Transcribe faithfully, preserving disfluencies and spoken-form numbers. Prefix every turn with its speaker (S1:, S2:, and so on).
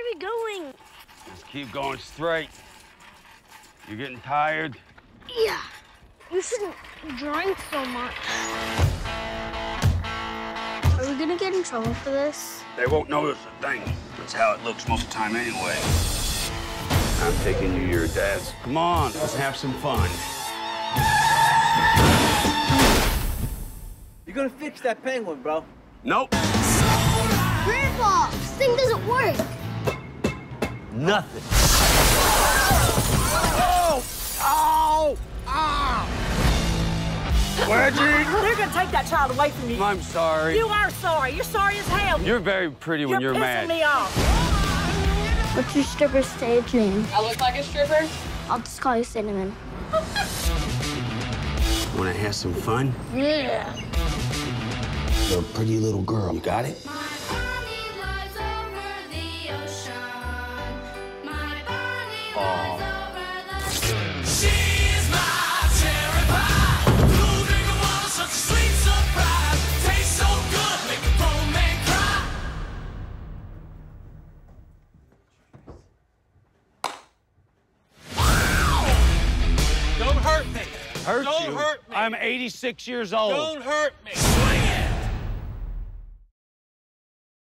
S1: we going?
S2: Just keep going straight. You're getting tired?
S1: Yeah. You shouldn't drink so much. Are we gonna get in trouble for this?
S2: They won't notice a thing. That's how it looks most of the time anyway. I'm taking you to your dad's. Come on, let's have some fun.
S3: You're gonna fix that penguin, bro.
S2: Nope.
S1: Grandpa, this thing doesn't work.
S2: Nothing. Oh! Oh! Ah! Reggie!
S4: They're gonna take that child away from you.
S2: I'm sorry.
S4: You are sorry. You're sorry as hell.
S2: You're very pretty when you're,
S4: you're
S2: mad.
S4: pissing me off.
S1: What's your stripper stage name?
S5: I look like a stripper?
S1: I'll just call you Cinnamon.
S2: Wanna have some fun?
S1: Yeah.
S2: You're a pretty little girl. You got it? Oh.
S6: Don't hurt me.
S2: Hurt
S6: Don't
S2: you?
S6: hurt me.
S2: I'm eighty-six years old.
S6: Don't hurt me.